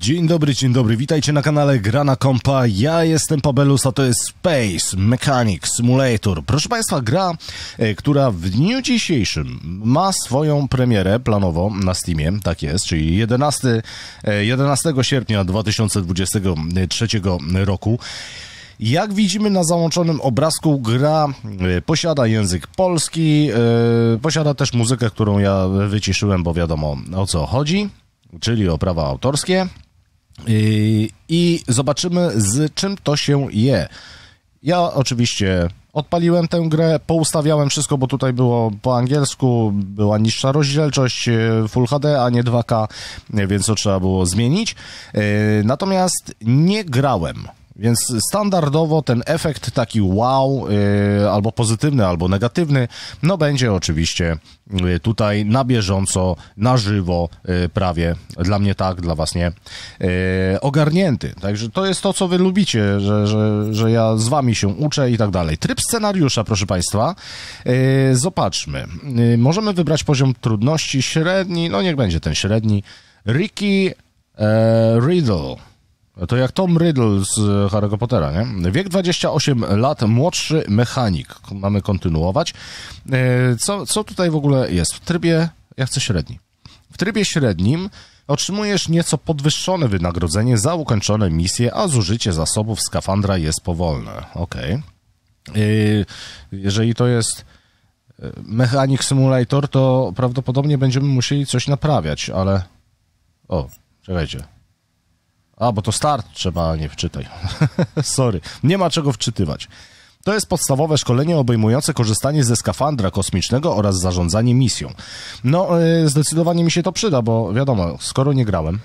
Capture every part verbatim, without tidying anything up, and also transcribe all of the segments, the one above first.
Dzień dobry, dzień dobry, witajcie na kanale Gra na Kompa, ja jestem Pabelus, a to jest Space Mechanic Simulator. Proszę Państwa, gra, e, która w dniu dzisiejszym ma swoją premierę planowo na Steamie, tak jest, czyli jedenastego sierpnia dwa tysiące dwudziestego trzeciego roku. Jak widzimy na załączonym obrazku, gra e, posiada język polski, e, posiada też muzykę, którą ja wyciszyłem, bo wiadomo o co chodzi, czyli o prawa autorskie. I, I zobaczymy, z czym to się je. Ja oczywiście odpaliłem tę grę, poustawiałem wszystko, bo tutaj było po angielsku, była niższa rozdzielczość Full H D, a nie dwa K, więc to trzeba było zmienić. Natomiast nie grałem. Więc standardowo ten efekt taki wow, yy, albo pozytywny, albo negatywny, no będzie oczywiście yy, tutaj na bieżąco, na żywo yy, prawie, dla mnie tak, dla was nie, yy, ogarnięty. Także to jest to, co wy lubicie, że, że, że ja z wami się uczę i tak dalej. Tryb scenariusza, proszę państwa, yy, zobaczmy. Yy, możemy wybrać poziom trudności średni, no niech będzie ten średni. Ricky yy, Riddle. To jak Tom Riddle z Harry'ego Pottera, nie? Wiek dwadzieścia osiem lat, młodszy mechanik. Mamy kontynuować. Co, co tutaj w ogóle jest? W trybie, ja chcę średni. W trybie średnim otrzymujesz nieco podwyższone wynagrodzenie za ukończone misje, a zużycie zasobów skafandra jest powolne. Okej. Okay. Jeżeli to jest Mechanic Simulator, to prawdopodobnie będziemy musieli coś naprawiać, ale... O, czekajcie. A, bo to start trzeba, nie wczytaj. Sorry, nie ma czego wczytywać. To jest podstawowe szkolenie obejmujące korzystanie ze skafandra kosmicznego oraz zarządzanie misją. No, yy, zdecydowanie mi się to przyda, bo wiadomo, skoro nie grałem...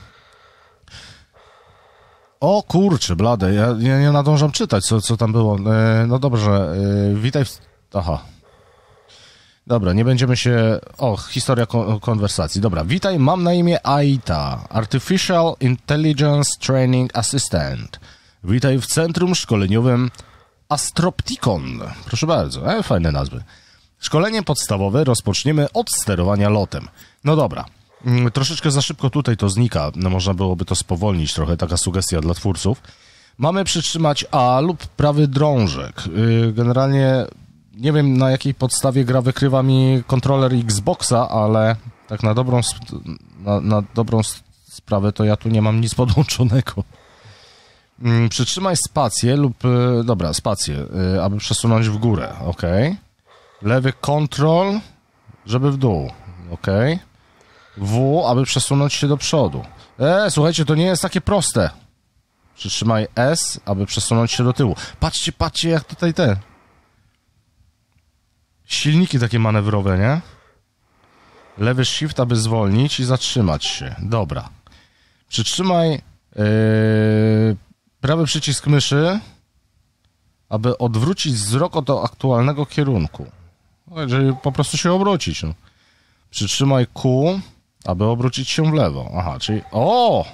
O kurczę, blade, ja, ja nie nadążam czytać, co, co tam było. Yy, no dobrze, yy, witaj w... Aha. Dobra, nie będziemy się... O, historia kon konwersacji. Dobra, witaj, mam na imię Aita, Artificial Intelligence Training Assistant. Witaj w centrum szkoleniowym Astropticon. Proszę bardzo, e, fajne nazwy. Szkolenie podstawowe rozpoczniemy od sterowania lotem. No dobra, mm, troszeczkę za szybko tutaj to znika. No, można byłoby to spowolnić trochę, taka sugestia dla twórców. Mamy przytrzymać A lub prawy drążek. Yy, generalnie... Nie wiem, na jakiej podstawie gra wykrywa mi kontroler Xboxa, ale tak na dobrą, na, na dobrą sprawę to ja tu nie mam nic podłączonego. Hmm, przytrzymaj spację lub... Dobra, spację, aby przesunąć w górę. Ok. Lewy kontrol, żeby w dół. Ok. W, aby przesunąć się do przodu. E, słuchajcie, to nie jest takie proste. Przytrzymaj S, aby przesunąć się do tyłu. Patrzcie, patrzcie, jak tutaj te... Silniki takie manewrowe, nie? Lewy shift, aby zwolnić i zatrzymać się. Dobra. Przytrzymaj yy, prawy przycisk myszy, aby odwrócić wzrok od aktualnego kierunku. Czyli po prostu się obrócić. No. Przytrzymaj Q, aby obrócić się w lewo. Aha, czyli... O!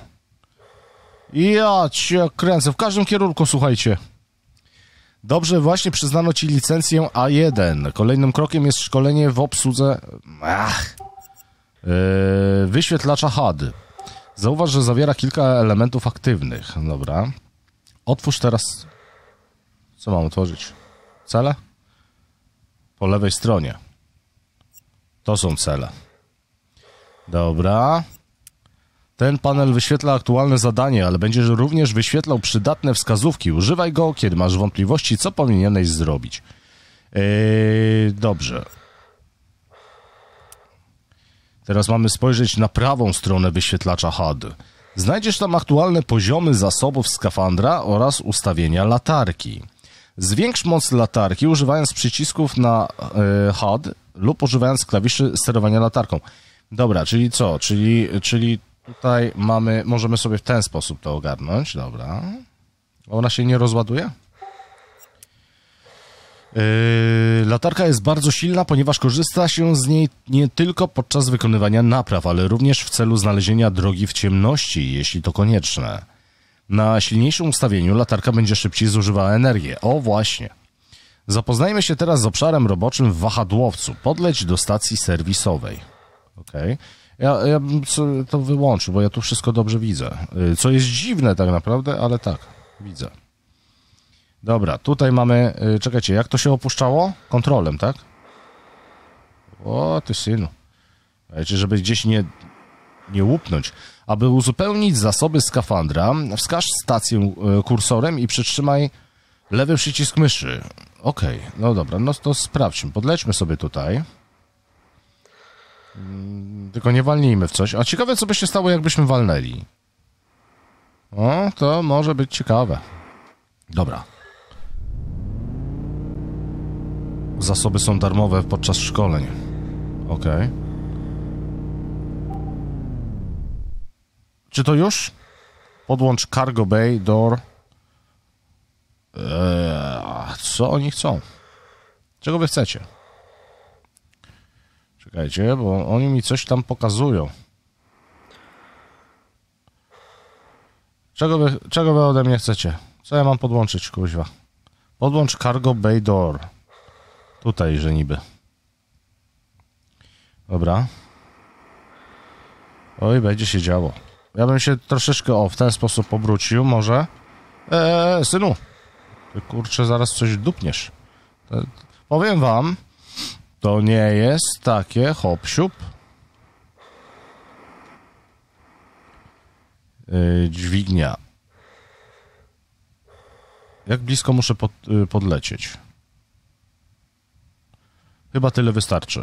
Ja cię kręcę. W każdym kierunku, słuchajcie. Dobrze, właśnie przyznano ci licencję A jeden. Kolejnym krokiem jest szkolenie w obsłudze ach, yy, wyświetlacza H U D. Zauważ, że zawiera kilka elementów aktywnych. Dobra. Otwórz teraz... Co mam otworzyć? Cele? Po lewej stronie. To są cele. Dobra. Ten panel wyświetla aktualne zadanie, ale będziesz również wyświetlał przydatne wskazówki. Używaj go, kiedy masz wątpliwości, co powinieneś zrobić. Yy, dobrze. Teraz mamy spojrzeć na prawą stronę wyświetlacza H U D. Znajdziesz tam aktualne poziomy zasobów skafandra oraz ustawienia latarki. Zwiększ moc latarki używając przycisków na yy, H U D lub używając klawiszy sterowania latarką. Dobra, czyli co? Czyli... czyli Tutaj mamy, możemy sobie w ten sposób to ogarnąć, dobra. Ona się nie rozładuje? Yy, latarka jest bardzo silna, ponieważ korzysta się z niej nie tylko podczas wykonywania napraw, ale również w celu znalezienia drogi w ciemności, jeśli to konieczne. Na silniejszym ustawieniu latarka będzie szybciej zużywała energię. O, właśnie. Zapoznajmy się teraz z obszarem roboczym w wahadłowcu. Podleć do stacji serwisowej. Okej. Okay. Ja, ja bym to wyłączył, bo ja tu wszystko dobrze widzę. Co jest dziwne tak naprawdę, ale tak, widzę. Dobra, tutaj mamy... Czekajcie, jak to się opuszczało? Kontrolem, tak? O, ty synu. Wiecie, żeby gdzieś nie, nie łupnąć. Aby uzupełnić zasoby skafandra, wskaż stację kursorem i przytrzymaj lewy przycisk myszy. Okej, okay, no dobra, no to sprawdźmy. Podlećmy sobie tutaj. Tylko nie walnijmy w coś. A ciekawe, co by się stało, jakbyśmy walnęli. O, to może być ciekawe. Dobra. Zasoby są darmowe podczas szkoleń. Okej. Okay. Czy to już? Podłącz cargo bay door. Eee, co oni chcą? Czego wy chcecie? Czekajcie, bo oni mi coś tam pokazują. Czego wy, czego wy ode mnie chcecie? Co ja mam podłączyć, kuźwa? Podłącz cargo bay door. Tutaj, że niby. Dobra. Oj, będzie się działo. Ja bym się troszeczkę, o, w ten sposób obrócił, może. Eee, synu. Ty, kurczę, zaraz coś dupniesz. To, powiem wam, to nie jest takie hop-siup. Yy, dźwignia. Jak blisko muszę pod, yy, podlecieć? Chyba tyle wystarczy.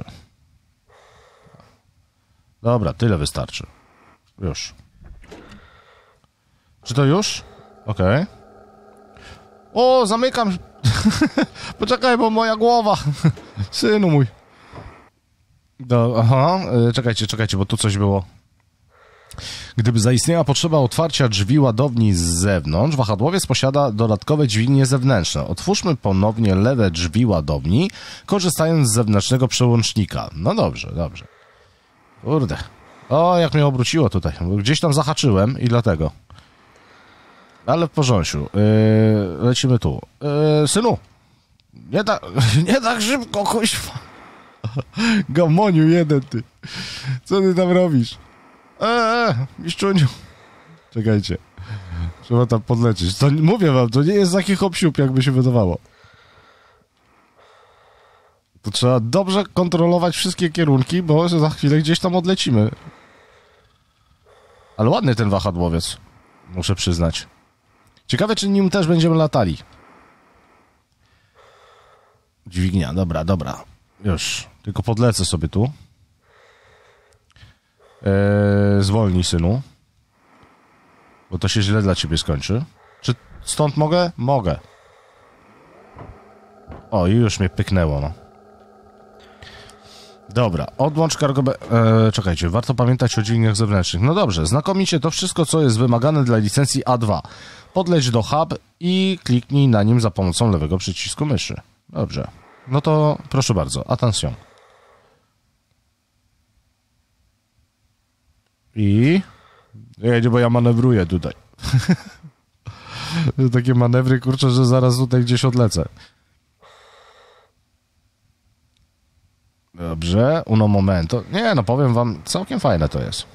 Dobra, tyle wystarczy. Już. Czy to już? Okej. Okay. O, zamykam. Poczekaj, bo moja głowa. Synu mój. Do, aha, czekajcie, czekajcie, bo tu coś było. Gdyby zaistniała potrzeba otwarcia drzwi ładowni z zewnątrz, wahadłowiec posiada dodatkowe dźwignie zewnętrzne. Otwórzmy ponownie lewe drzwi ładowni, korzystając z zewnętrznego przełącznika. No dobrze, dobrze. Kurde. O, jak mnie obróciło tutaj. Gdzieś tam zahaczyłem i dlatego. Ale w porządku. Yy, lecimy tu. Yy, synu. Nie tak, nie tak szybko, kuźwa. Gamoniu jeden, ty. Co ty tam robisz? Eee, miszczuniu. Czekajcie. Trzeba tam podlecieć. To, mówię wam, to nie jest taki hop-siup, jakby się wydawało. To trzeba dobrze kontrolować wszystkie kierunki, bo za chwilę gdzieś tam odlecimy. Ale ładny ten wahadłowiec. Muszę przyznać. Ciekawe, czy nim też będziemy latali. Dźwignia, dobra, dobra. Już. Tylko podlecę sobie tu. Eee, zwolnij, synu. Bo to się źle dla ciebie skończy. Czy stąd mogę? Mogę. O, i już mnie pyknęło, no. Dobra, odłącz cargo... Eee, czekajcie, warto pamiętać o dźwigniach zewnętrznych. No dobrze, znakomicie to wszystko, co jest wymagane dla licencji A dwa. Podleć do hub i kliknij na nim za pomocą lewego przycisku myszy. Dobrze. No to proszę bardzo, attention. I... Jedzie, bo ja manewruję tutaj. Takie manewry, kurczę, że zaraz tutaj gdzieś odlecę. Dobrze, uno momento. Nie, no powiem wam, całkiem fajne to jest.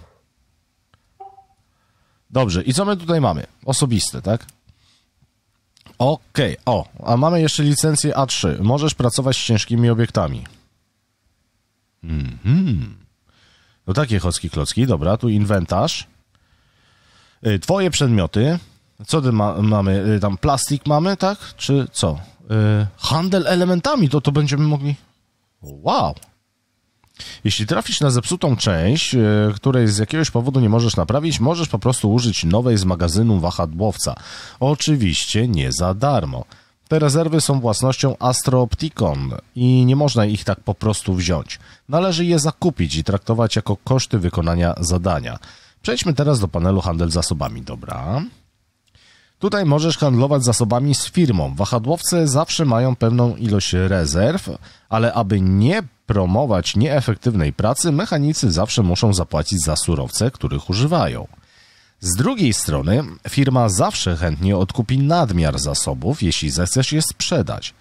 Dobrze, i co my tutaj mamy? Osobiste, tak? Okej, okay. O, a mamy jeszcze licencję A trzy. Możesz pracować z ciężkimi obiektami. Mhm. No takie chocki klocki, dobra, tu inwentarz. Twoje przedmioty. Co ty ma, mamy? Tam plastik mamy, tak? Czy co? Yy, handel elementami, to to będziemy mogli... Wow! Jeśli trafisz na zepsutą część, yy, której z jakiegoś powodu nie możesz naprawić, możesz po prostu użyć nowej z magazynu wahadłowca. Oczywiście nie za darmo. Te rezerwy są własnością Astro Opticon i nie można ich tak po prostu wziąć. Należy je zakupić i traktować jako koszty wykonania zadania. Przejdźmy teraz do panelu handel zasobami, dobra? Tutaj możesz handlować zasobami z firmą. Wahadłowce zawsze mają pewną ilość rezerw, ale aby nie promować nieefektywnej pracy, mechanicy zawsze muszą zapłacić za surowce, których używają. Z drugiej strony, firma zawsze chętnie odkupi nadmiar zasobów, jeśli zechcesz je sprzedać.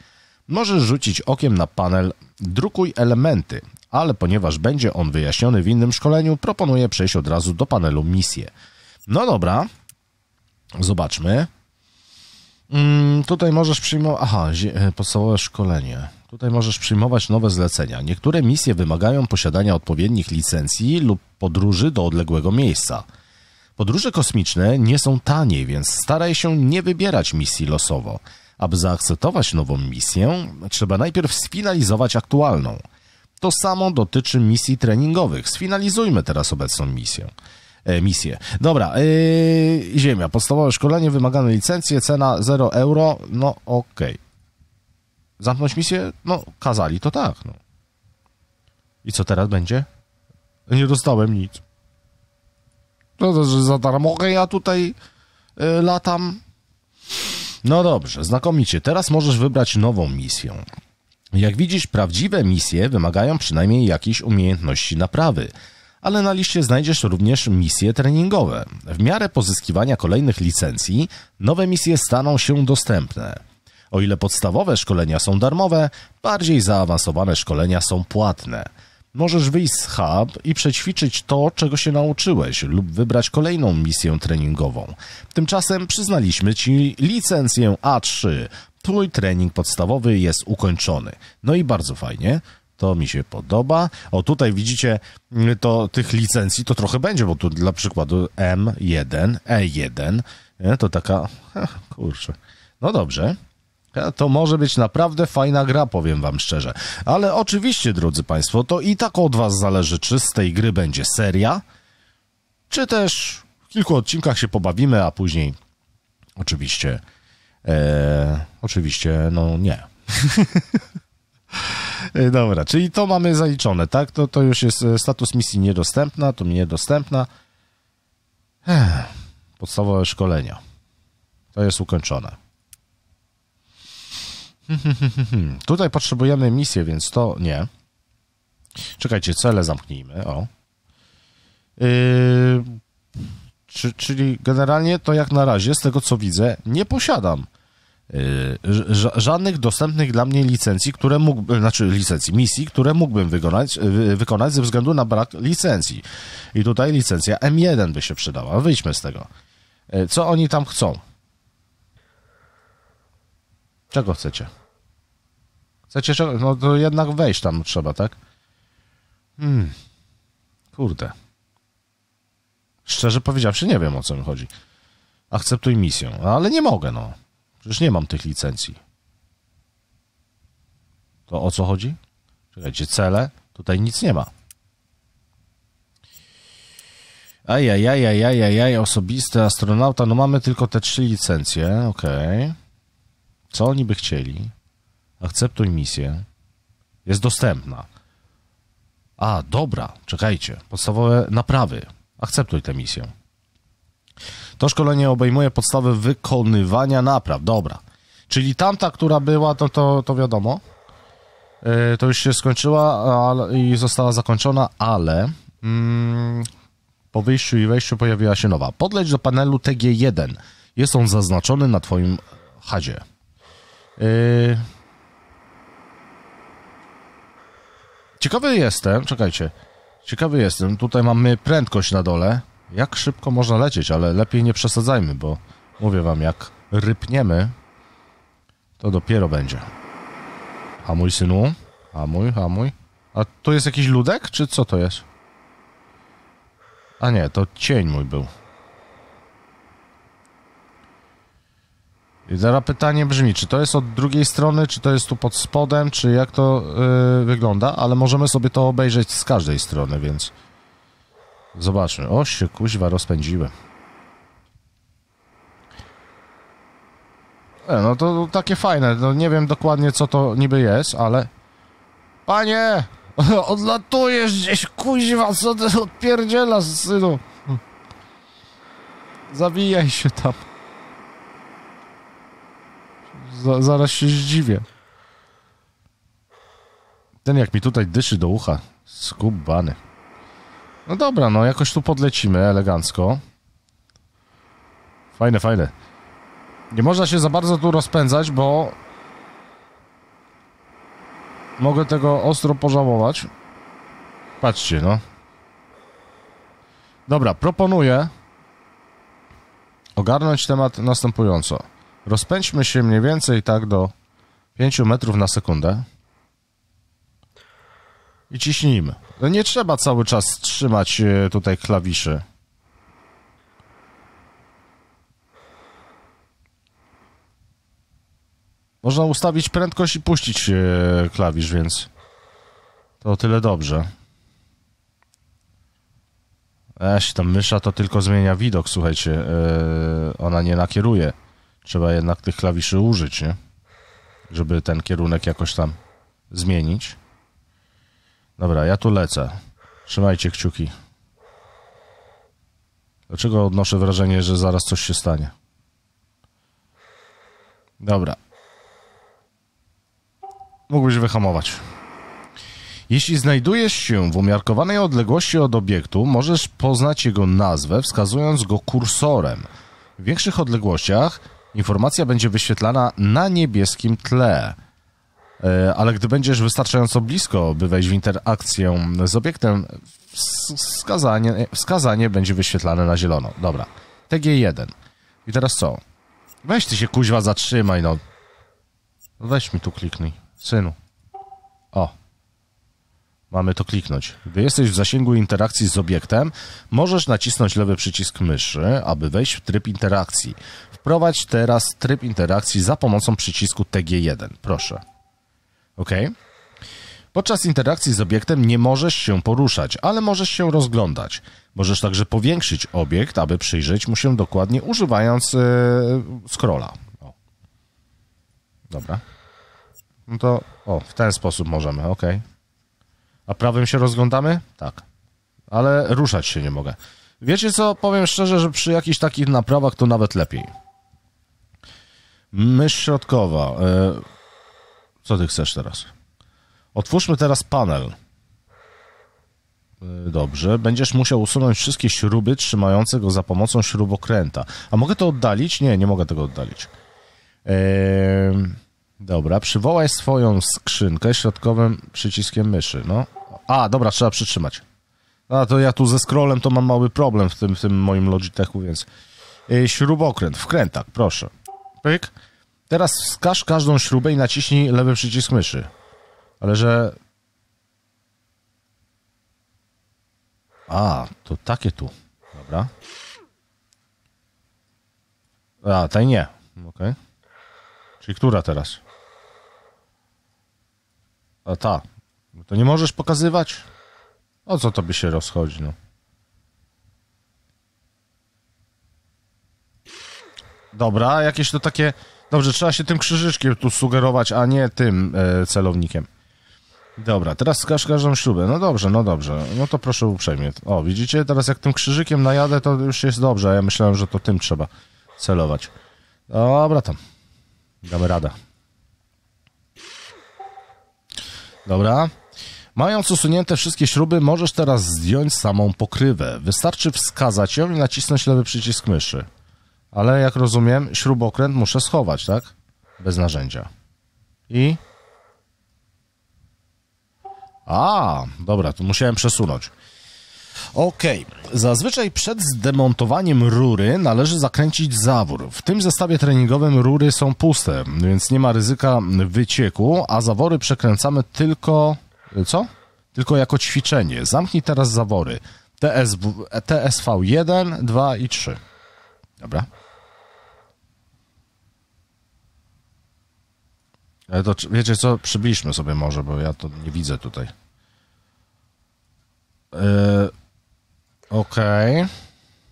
Możesz rzucić okiem na panel Drukuj elementy, ale ponieważ będzie on wyjaśniony w innym szkoleniu, proponuję przejść od razu do panelu Misje. No dobra, zobaczmy. Hmm, tutaj możesz przyjmować... Aha, podstawowe szkolenie. Tutaj możesz przyjmować nowe zlecenia. Niektóre misje wymagają posiadania odpowiednich licencji lub podróży do odległego miejsca. Podróże kosmiczne nie są tanie, więc staraj się nie wybierać misji losowo. Aby zaakceptować nową misję, trzeba najpierw sfinalizować aktualną. To samo dotyczy misji treningowych. Sfinalizujmy teraz obecną misję. E, misję. Dobra, yy, Ziemia. Podstawowe szkolenie, wymagane licencje, cena zero euro. No okej. Okay. Zamknąć misję? No, kazali, to tak. No. I co teraz będzie? Nie dostałem nic. No to, że za darmo ja tutaj y, latam. No dobrze, znakomicie. Teraz możesz wybrać nową misję. Jak widzisz, prawdziwe misje wymagają przynajmniej jakiejś umiejętności naprawy. Ale na liście znajdziesz również misje treningowe. W miarę pozyskiwania kolejnych licencji, nowe misje staną się dostępne. O ile podstawowe szkolenia są darmowe, bardziej zaawansowane szkolenia są płatne. Możesz wyjść z hub i przećwiczyć to, czego się nauczyłeś, lub wybrać kolejną misję treningową. Tymczasem przyznaliśmy Ci licencję A trzy. Twój trening podstawowy jest ukończony. No i bardzo fajnie. To mi się podoba. O, tutaj widzicie, to tych licencji to trochę będzie, bo tu dla przykładu M jeden, E jeden, nie? To taka... Kurczę. No dobrze. To może być naprawdę fajna gra, powiem wam szczerze. Ale oczywiście, drodzy państwo, to i tak od was zależy, czy z tej gry będzie seria, czy też w kilku odcinkach się pobawimy, a później oczywiście e, oczywiście, no nie. Dobra, czyli to mamy zaliczone, tak? To, to już jest status misji niedostępna, to mi niedostępna. Ech, podstawowe szkolenia. To jest ukończone. Tutaj potrzebujemy misję, więc to nie. Czekajcie, cele zamknijmy. O. Yy, czy, czyli generalnie to jak na razie, z tego co widzę, nie posiadam yy, żadnych dostępnych dla mnie licencji, które mógłbym, znaczy licencji, misji, które mógłbym wykonać, wy, wykonać ze względu na brak licencji. I tutaj licencja M jeden by się przydała. Wyjdźmy z tego. Yy, co oni tam chcą? Czego chcecie? Chcecie czego? No to jednak wejść tam trzeba, tak? Hmm. Kurde. Szczerze powiedziawszy, nie wiem, o co mi chodzi. Akceptuj misję. Ale nie mogę, no. Przecież nie mam tych licencji. To o co chodzi? Czekajcie, cele? Tutaj nic nie ma. Ajajajajajajaj, osobisty astronauta. No mamy tylko te trzy licencje. Okej. Okay. Co oni by chcieli? Akceptuj misję. Jest dostępna. A, dobra, czekajcie. Podstawowe naprawy. Akceptuj tę misję. To szkolenie obejmuje podstawy wykonywania napraw. Dobra. Czyli tamta, która była, to, to, to wiadomo. Yy, to już się skończyła ale, i została zakończona, ale mm, po wyjściu i wejściu pojawiła się nowa. Podleć do panelu T G jeden. Jest on zaznaczony na twoim hadzie. Yy... Ciekawy jestem, czekajcie, ciekawy jestem, tutaj mamy prędkość na dole, jak szybko można lecieć, ale lepiej nie przesadzajmy, bo mówię wam, jak rypniemy, to dopiero będzie. Hamuj, synu, hamuj, hamuj. A tu jest jakiś ludek, czy co to jest? A nie, to cień mój był. I teraz pytanie brzmi, czy to jest od drugiej strony, czy to jest tu pod spodem, czy jak to yy, wygląda, ale możemy sobie to obejrzeć z każdej strony, więc zobaczmy. O, się kuźwa rozpędziłem. E, no to, to takie fajne, no nie wiem dokładnie co to niby jest, ale... Panie! Odlatujesz gdzieś, kuźwa, co ty odpierdzielasz, synu? Zawijaj się tam. Z zaraz się zdziwię. Ten jak mi tutaj dyszy do ucha. Skubany. No dobra, no jakoś tu podlecimy elegancko. Fajne, fajne. Nie można się za bardzo tu rozpędzać, bo mogę tego ostro pożałować. Patrzcie, no. Dobra, proponuję ogarnąć temat następująco. Rozpędźmy się mniej więcej tak do pięciu metrów na sekundę. I ciśnijmy. No nie trzeba cały czas trzymać tutaj klawiszy. Można ustawić prędkość i puścić klawisz, więc to o tyle dobrze. Eś, ta mysza to tylko zmienia widok, słuchajcie. Yy, ona nie nakieruje. Trzeba jednak tych klawiszy użyć, nie? Żeby ten kierunek jakoś tam zmienić. Dobra, ja tu lecę. Trzymajcie kciuki. Dlaczego odnoszę wrażenie, że zaraz coś się stanie? Dobra. Mógłbyś wyhamować. Jeśli znajdujesz się w umiarkowanej odległości od obiektu, możesz poznać jego nazwę, wskazując go kursorem. W większych odległościach informacja będzie wyświetlana na niebieskim tle. Ale gdy będziesz wystarczająco blisko, by wejść w interakcję z obiektem, wskazanie, wskazanie będzie wyświetlane na zielono. Dobra. T G jeden. I teraz co? Weź ty się kuźwa zatrzymaj, no. Weź mi tu kliknij. Synu. O. Mamy to kliknąć. Gdy jesteś w zasięgu interakcji z obiektem, możesz nacisnąć lewy przycisk myszy, aby wejść w tryb interakcji. Wprowadź teraz tryb interakcji za pomocą przycisku T G jeden. Proszę. OK. Podczas interakcji z obiektem nie możesz się poruszać, ale możesz się rozglądać. Możesz także powiększyć obiekt, aby przyjrzeć mu się dokładnie, używając yy, scrolla. O. Dobra. No to, o, w ten sposób możemy, OK. A prawym się rozglądamy? Tak. Ale ruszać się nie mogę. Wiecie co? Powiem szczerze, że przy jakichś takich naprawach to nawet lepiej. Mysz środkowa. Yy, co ty chcesz teraz? Otwórzmy teraz panel. Yy, dobrze. Będziesz musiał usunąć wszystkie śruby trzymające go za pomocą śrubokręta. A mogę to oddalić? Nie, nie mogę tego oddalić. Yy, dobra. Przywołaj swoją skrzynkę środkowym przyciskiem myszy. No. A, dobra, trzeba przytrzymać. A, to ja tu ze scrollem to mam mały problem w tym, w tym moim Logitechu, więc... Yy, śrubokręt, wkrętak, proszę. Pyk. Teraz wskaż każdą śrubę i naciśnij lewy przycisk myszy. Ale że... A, to takie tu. Dobra. A, tej nie. Okej. Okay. Czyli która teraz? A ta. To nie możesz pokazywać? O co tobie się rozchodzi, no? Dobra, jakieś to takie... Dobrze, trzeba się tym krzyżyczkiem tu sugerować, a nie tym e, celownikiem. Dobra, teraz wskaż każdą śrubę. No dobrze, no dobrze. No to proszę uprzejmie. O, widzicie? Teraz jak tym krzyżykiem najadę, to już jest dobrze. A ja myślałem, że to tym trzeba celować. Dobra, tam. Damy radę. Dobra. Mając usunięte wszystkie śruby, możesz teraz zdjąć samą pokrywę. Wystarczy wskazać ją i nacisnąć lewy przycisk myszy. Ale jak rozumiem, śrubokręt muszę schować, tak? Bez narzędzia. I... A, dobra, to musiałem przesunąć. OK. Zazwyczaj przed zdemontowaniem rury należy zakręcić zawór. W tym zestawie treningowym rury są puste, więc nie ma ryzyka wycieku, a zawory przekręcamy tylko... Co? Tylko jako ćwiczenie. Zamknij teraz zawory. T S W, T S V jeden, dwa i trzy. Dobra. Ale to wiecie co? Przybliżmy sobie może, bo ja to nie widzę tutaj. Yy, Okej. Okay.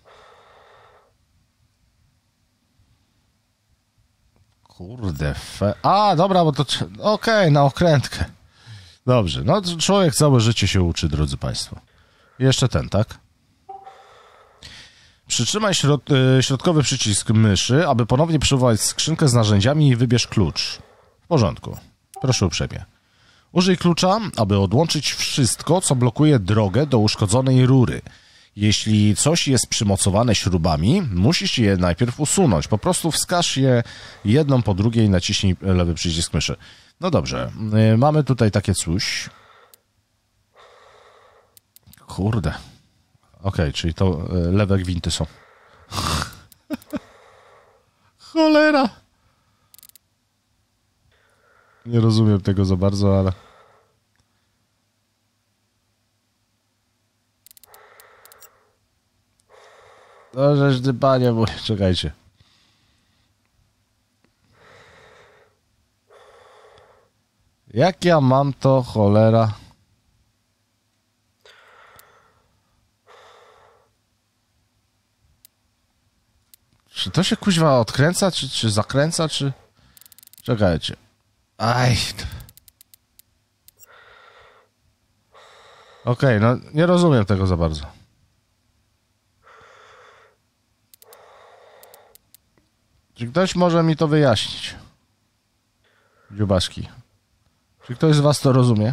Kurde. Fe... A, dobra, bo to... Okej, okay, na okrętkę. Dobrze. No, człowiek całe życie się uczy, drodzy państwo. Jeszcze ten, tak? Przytrzymaj środ... środkowy przycisk myszy, aby ponownie przywołać skrzynkę z narzędziami i wybierz klucz. W porządku. Proszę uprzejmie. Użyj klucza, aby odłączyć wszystko, co blokuje drogę do uszkodzonej rury. Jeśli coś jest przymocowane śrubami, musisz je najpierw usunąć. Po prostu wskaż je jedną po drugiej i naciśnij lewy przycisk myszy. No dobrze, yy, mamy tutaj takie coś. Kurde. Okej, okay, czyli to yy, lewe gwinty są. Cholera. Nie rozumiem tego za bardzo, ale... No żeż ty, panie mój, czekajcie. Jak ja mam to, cholera? Czy to się kuźwa odkręca, czy, czy zakręca, czy... Czekajcie. Aj. Okej, okay, no nie rozumiem tego za bardzo. Czy ktoś może mi to wyjaśnić? Dziubaszki. Czy ktoś z was to rozumie?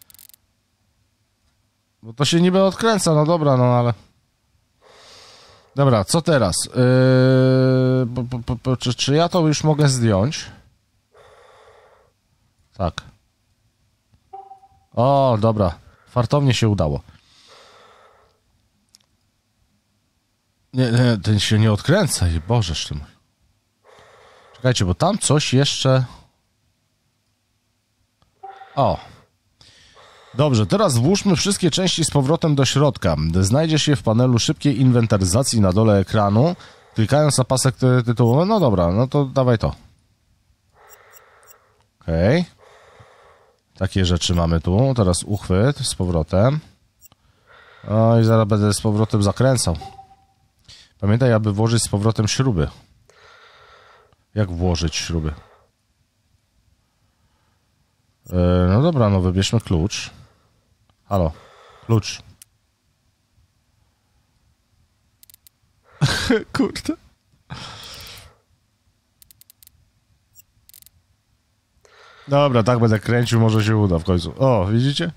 Bo to się niby odkręca, no dobra, no ale... Dobra, co teraz? Yy... Po, po, po, czy, czy ja to już mogę zdjąć? Tak. O, dobra. Fartownie się udało. Nie, nie, ten się nie odkręca. Bożeż ty mój. Czekajcie, bo tam coś jeszcze... O. Dobrze, teraz włóżmy wszystkie części z powrotem do środka. Znajdzie się w panelu szybkiej inwentaryzacji na dole ekranu. Klikając na pasek ty tytułowy. No dobra, no to dawaj to. Okej. Okay. Takie rzeczy mamy tu. Teraz uchwyt z powrotem. O i zaraz będę z powrotem zakręcał. Pamiętaj, aby włożyć z powrotem śruby. Jak włożyć śruby? Yy, no dobra, no wybierzmy klucz. Halo, klucz. Kurde. Dobra, tak będę kręcił, może się uda w końcu. O, widzicie?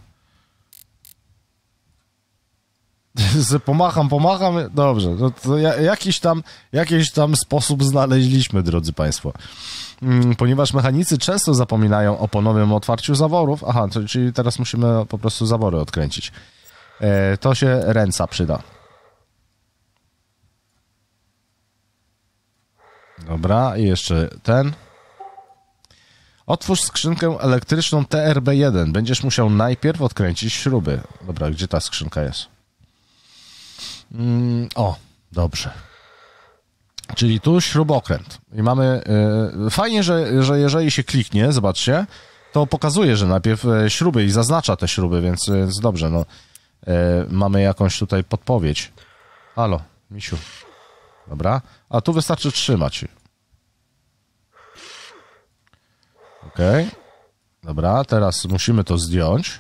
Pomacham, pomacham. Dobrze, no to jakiś tam, jakiś tam sposób znaleźliśmy, drodzy państwo. Ponieważ mechanicy często zapominają o ponownym otwarciu zaworów. Aha, to, czyli teraz musimy po prostu zawory odkręcić. E, to się ręca przyda. Dobra, i jeszcze ten. Otwórz skrzynkę elektryczną T R B jeden. Będziesz musiał najpierw odkręcić śruby. Dobra, gdzie ta skrzynka jest? Mm, o, dobrze. Czyli tu śrubokręt. I mamy... Yy, fajnie, że, że jeżeli się kliknie, zobaczcie, to pokazuje, że najpierw śruby i zaznacza te śruby, więc, więc dobrze, no. Yy, mamy jakąś tutaj podpowiedź. Halo, misiu. Dobra. A tu wystarczy trzymać. Okej. Okay. Dobra, teraz musimy to zdjąć.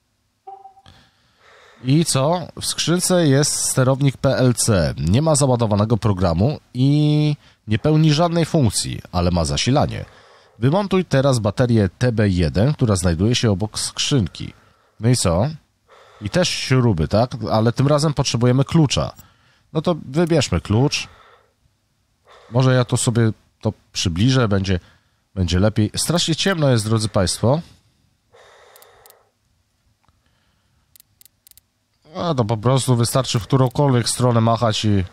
I co? W skrzynce jest sterownik P L C. Nie ma załadowanego programu i nie pełni żadnej funkcji, ale ma zasilanie. Wymontuj teraz baterię T B jeden, która znajduje się obok skrzynki. No i co? I też śruby, tak? Ale tym razem potrzebujemy klucza. No to wybierzmy klucz. Może ja to sobie to przybliżę, będzie, będzie lepiej. Strasznie ciemno jest, drodzy państwo. No to po prostu wystarczy w którąkolwiek stronę machać i,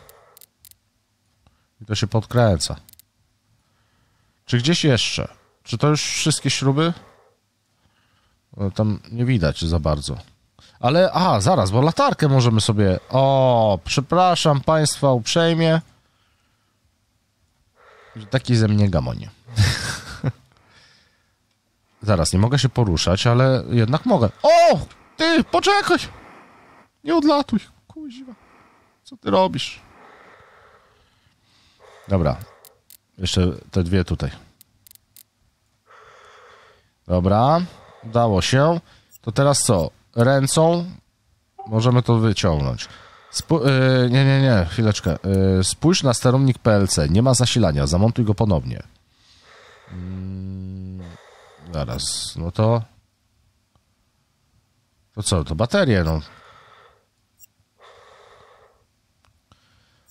i to się podkręca. Czy gdzieś jeszcze? Czy to już wszystkie śruby? No, tam nie widać za bardzo. Ale, aha, zaraz, bo latarkę możemy sobie... O, przepraszam państwa uprzejmie. Taki ze mnie gamonie. Zaraz, nie mogę się poruszać, ale jednak mogę. O! Ty, poczekaj! Nie odlatuj, kuźwa. Co ty robisz? Dobra. Jeszcze te dwie tutaj. Dobra. Udało się. To teraz co? Ręcą możemy to wyciągnąć. Sp- yy, nie, nie, nie. Chwileczkę. Yy, spójrz na sterownik P L C. Nie ma zasilania. Zamontuj go ponownie. Yy, zaraz. No to... To co? To baterie, no.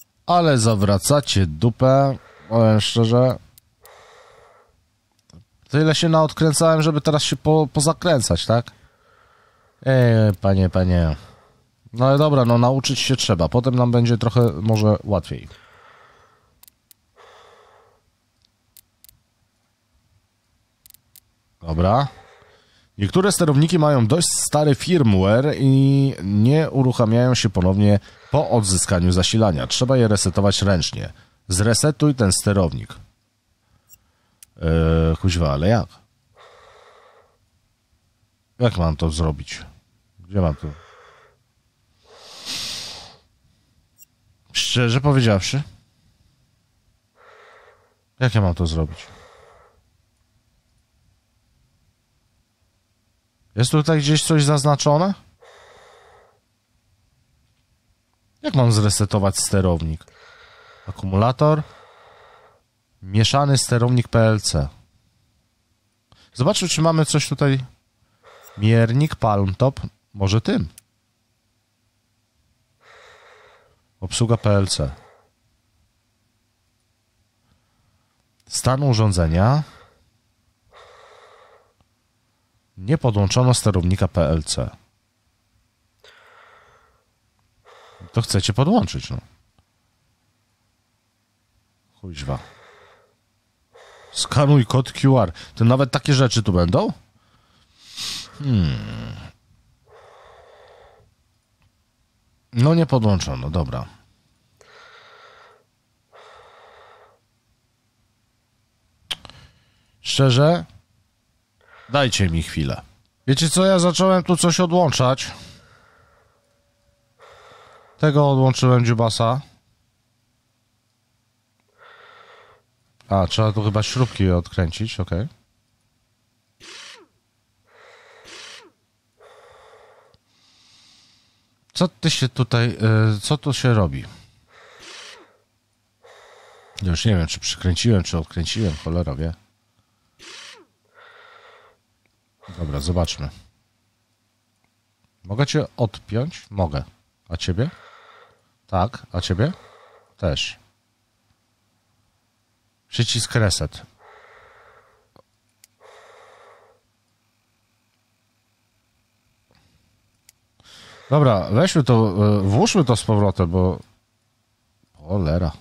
Ale zawracacie dupę, powiem szczerze. Tyle się naodkręcałem, żeby teraz się po, pozakręcać, tak? Ej, panie, panie. No ale dobra, no nauczyć się trzeba. Potem nam będzie trochę może łatwiej. Dobra. Niektóre sterowniki mają dość stary firmware i nie uruchamiają się ponownie po odzyskaniu zasilania. Trzeba je resetować ręcznie. Zresetuj ten sterownik. Eee, kuźwa, ale jak? Jak mam to zrobić? Gdzie mam to? Szczerze powiedziawszy, jak ja mam to zrobić? Jest tutaj gdzieś coś zaznaczone? Jak mam zresetować sterownik? Akumulator? Mieszany sterownik P L C. Zobaczmy, czy mamy coś tutaj. Miernik, palmtop. Może tym. Obsługa P L C. Stan urządzenia. Nie podłączono sterownika P L C. To chcecie podłączyć, no. Chuźwa. Skanuj kod Q R. To nawet takie rzeczy tu będą? Hmm. No nie podłączono, dobra. Szczerze? Dajcie mi chwilę. Wiecie co, ja zacząłem tu coś odłączać. Tego odłączyłem dziubasa. A, trzeba tu chyba śrubki odkręcić, ok. Co ty się tutaj, yy, co tu się robi? Już nie wiem, czy przykręciłem, czy odkręciłem, cholera wie. Dobra, zobaczmy. Mogę cię odpiąć? Mogę. A ciebie? Tak, a ciebie? Też. Przycisk reset. Dobra, weźmy to, włóżmy to z powrotem, bo... Cholera.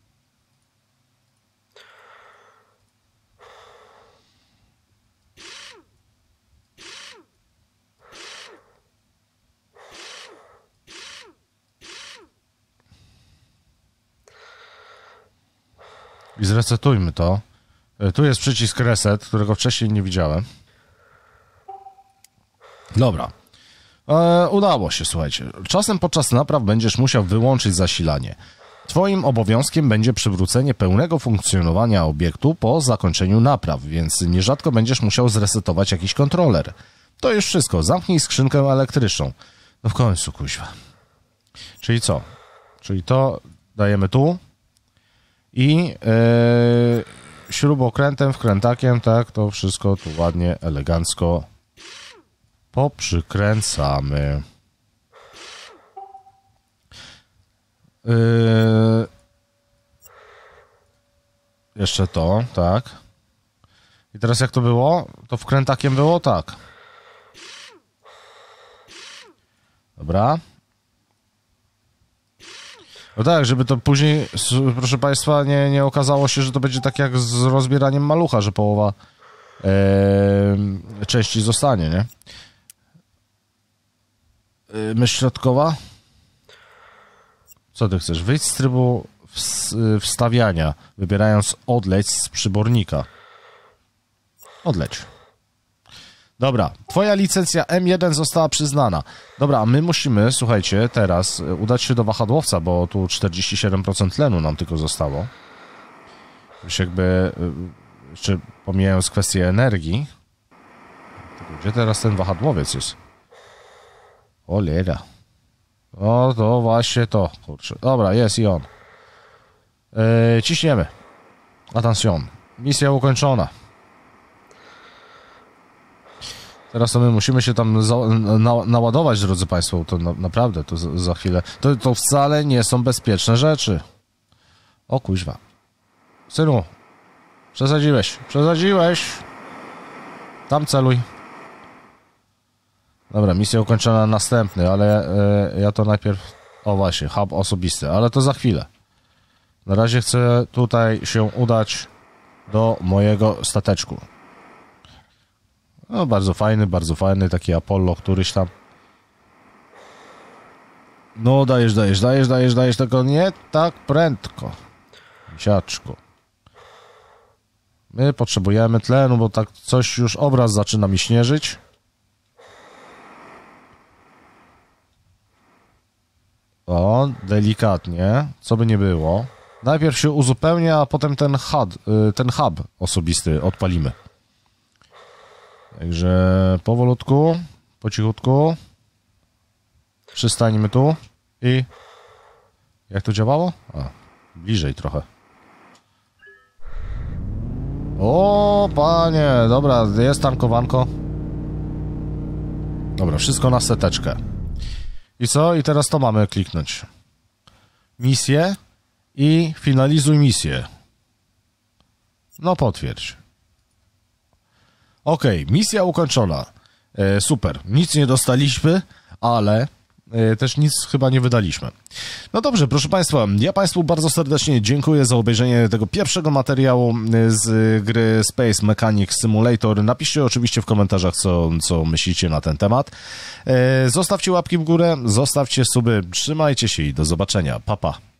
I zresetujmy to. Tu jest przycisk reset, którego wcześniej nie widziałem. Dobra. E, udało się, słuchajcie. Czasem podczas napraw będziesz musiał wyłączyć zasilanie. Twoim obowiązkiem będzie przywrócenie pełnego funkcjonowania obiektu po zakończeniu napraw, więc nierzadko będziesz musiał zresetować jakiś kontroler. To już wszystko. Zamknij skrzynkę elektryczną. No w końcu, kuźwa. Czyli co? Czyli to dajemy tu. I yy, śrubokrętem, wkrętakiem, tak, to wszystko tu ładnie, elegancko poprzykręcamy. Yy, jeszcze to, tak. I teraz jak to było? To wkrętakiem było tak. Dobra. No tak, żeby to później, proszę Państwa, nie, nie okazało się, że to będzie tak jak z rozbieraniem malucha, że połowa e, części zostanie, nie? E, myśl środkowa? Co ty chcesz? Wyjdź z trybu wstawiania, wybierając odleć z przybornika. Odleć. Dobra, twoja licencja M jeden została przyznana. Dobra, a my musimy, słuchajcie, teraz udać się do wahadłowca, bo tu czterdzieści siedem procent tlenu nam tylko zostało. Już jakby, jeszcze pomijając kwestię energii. Gdzie teraz ten wahadłowiec jest? Cholera. O, to właśnie to, kurczę. Dobra, jest i on. Yy, ciśniemy. Attention. Misja ukończona. Teraz to my musimy się tam za, na, naładować, drodzy Państwo, to na, naprawdę, to za, za chwilę. To, to wcale nie są bezpieczne rzeczy. O kuźwa. Synu, przesadziłeś, przesadziłeś. Tam celuj. Dobra, misja ukończona, następny, ale e, ja to najpierw... O właśnie, hub osobisty, ale to za chwilę. Na razie chcę tutaj się udać do mojego stateczku. No, bardzo fajny, bardzo fajny, taki Apollo, któryś tam. No, dajesz, dajesz, dajesz, dajesz, dajesz, tylko nie tak prędko. Misiaczku. My potrzebujemy tlenu, bo tak coś już obraz zaczyna mi śnieżyć. O, delikatnie, co by nie było. Najpierw się uzupełnia, a potem ten hub, ten hub osobisty odpalimy. Także powolutku, po cichutku. Przystańmy tu i... Jak to działało? A, bliżej trochę. O, panie, dobra, jest tankowanko. Dobra, wszystko na seteczkę. I co? I teraz to mamy kliknąć. Misję i finalizuj misję. No potwierdź. Okej, okay, misja ukończona. E, super, nic nie dostaliśmy, ale e, też nic chyba nie wydaliśmy. No dobrze, proszę Państwa, ja Państwu bardzo serdecznie dziękuję za obejrzenie tego pierwszego materiału z gry Space Mechanics Simulator. Napiszcie oczywiście w komentarzach, co, co myślicie na ten temat. E, zostawcie łapki w górę, zostawcie suby, trzymajcie się i do zobaczenia. Pa, pa.